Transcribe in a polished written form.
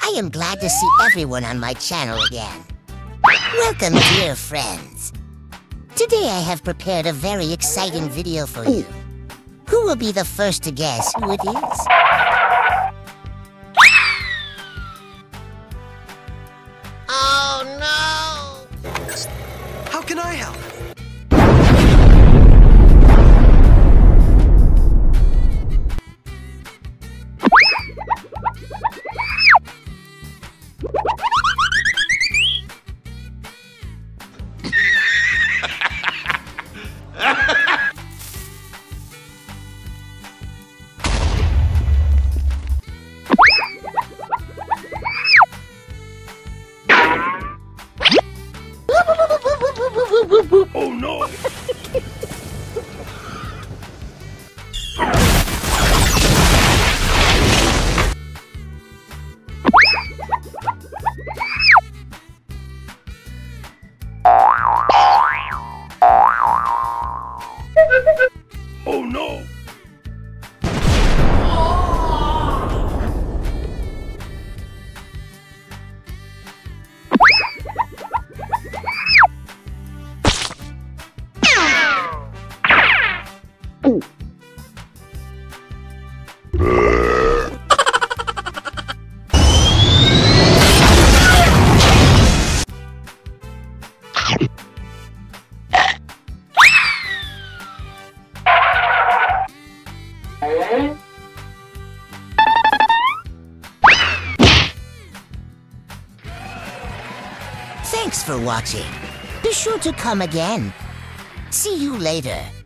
I am glad to see everyone on my channel again. Welcome, dear friends. Today I have prepared a very exciting video for you. Who will be the first to guess who it is? Oh no! How can I help? Oh no! Oh no! Thanks for watching. Be sure to come again. See you later.